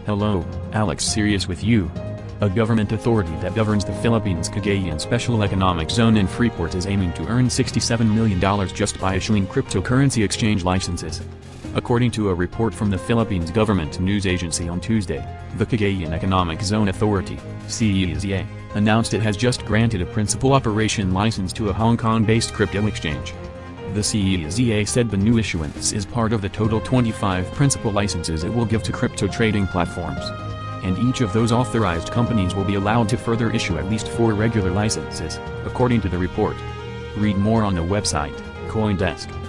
Hello, Alex Sirius with you. A government authority that governs the Philippines' Cagayan Special Economic Zone in Freeport is aiming to earn $67 million just by issuing cryptocurrency exchange licenses. According to a report from the Philippines government news agency on Tuesday, the Cagayan Economic Zone Authority, CEZA, announced it has just granted a principal operation license to a Hong Kong-based crypto exchange. The CEZA said the new issuance is part of the total 25 principal licenses it will give to crypto trading platforms. And each of those authorized companies will be allowed to further issue at least 4 regular licenses, according to the report. Read more on the website, CoinDesk.